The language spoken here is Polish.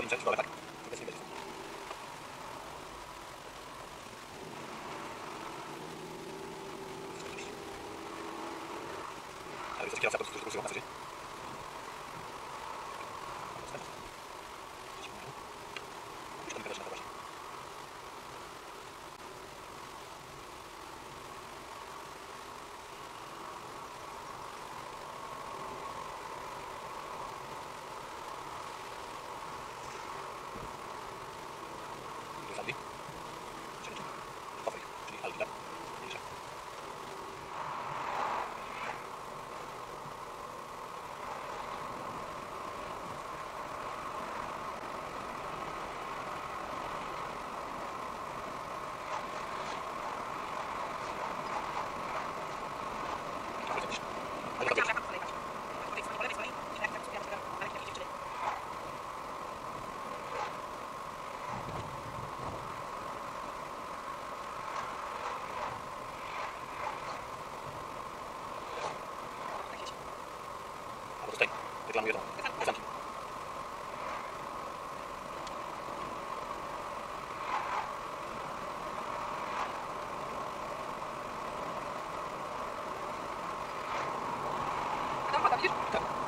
w dole, tak? Obecnie będzie. Ale wysoki kierowca, którzy kursują pasażerzy. Już tam na to właśnie. Aldi. Fabryk, czyli Aldi, tak? Mniejsza. Ale to wiesz. Albo tutaj. Reklamuję to. Zamki. Tam pada, widzisz? Tak.